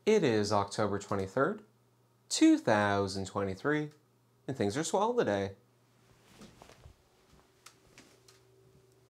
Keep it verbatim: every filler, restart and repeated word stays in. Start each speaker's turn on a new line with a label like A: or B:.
A: It is October twenty-third, two thousand twenty-three, and things are swell today.